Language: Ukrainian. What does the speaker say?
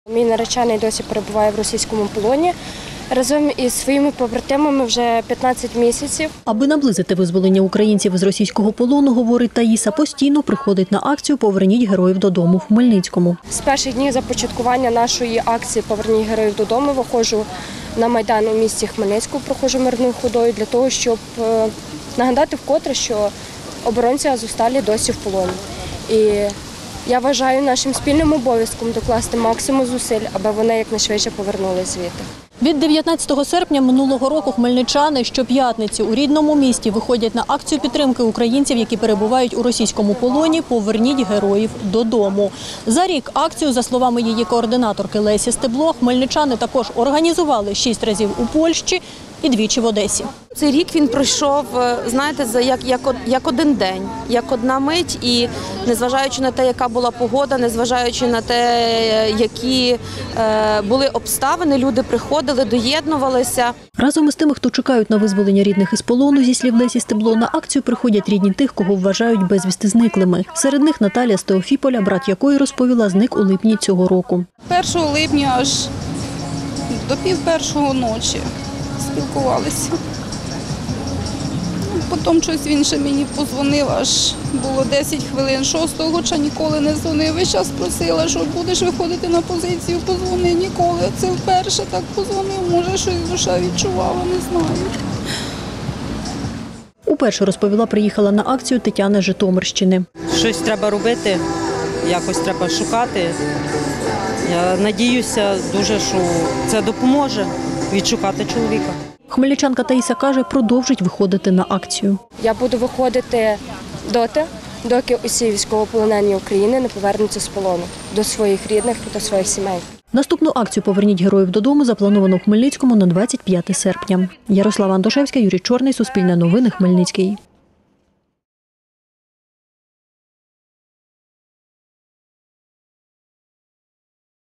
Мій наречений досі перебуває в російському полоні. Разом із своїми побратимами вже 15 місяців. Аби наблизити визволення українців з російського полону, говорить Таїса, постійно приходить на акцію «Поверніть героїв додому» в Хмельницькому. З перших днів започаткування нашої акції «Поверніть героїв додому» виходжу на Майдан у місті Хмельницьку, проходжу мирною ходою для того, щоб нагадати вкотре, що оборонці Азовсталі досі в полоні. І я вважаю нашим спільним обов'язком докласти максимум зусиль, аби вони якнайшвидше повернулися звідти. Від 19 серпня минулого року хмельничани щоп'ятниці у рідному місті виходять на акцію підтримки українців, які перебувають у російському полоні «Поверніть героїв додому». За рік акцію, за словами її координаторки Лесі Стебло, хмельничани також організували 6 разів у Польщі і 2 в Одесі. Цей рік він пройшов, знаєте, як один день, як одна мить. І незважаючи на те, яка була погода, незважаючи на те, які були обставини, люди приходили, доєднувалися. Разом із тими, хто чекають на визволення рідних із полону, зі слів Лесі Стебло, на акцію приходять рідні тих, кого вважають безвісти зниклими. Серед них Наталія з Теофіполя, брат якої розповіла, зник у липні цього року. 1 липня аж до 1:30 ночі спілкувалися. Потім щось він ще мені подзвонив, аж було 10 хвилин 6-го, хоча ніколи не дзвонив. Весь час просила, що будеш виходити на позицію, подзвони, ніколи. Це вперше так подзвонив, може щось душа відчувала, не знаю. Уперше, розповіла, приїхала на акцію Тетяна з Житомирщини. Щось треба робити, якось треба шукати. Я надіюся дуже, що це допоможе відшукати чоловіка. Хмельничанка Таїса каже, продовжить виходити на акцію. Я буду виходити доки усі військовополонені України не повернуться з полону до своїх рідних та своїх сімей. Наступну акцію «Поверніть героїв додому» заплановано в Хмельницькому на 25 серпня. Ярослава Антошевська, Юрій Чорний, Суспільне новини, Хмельницький.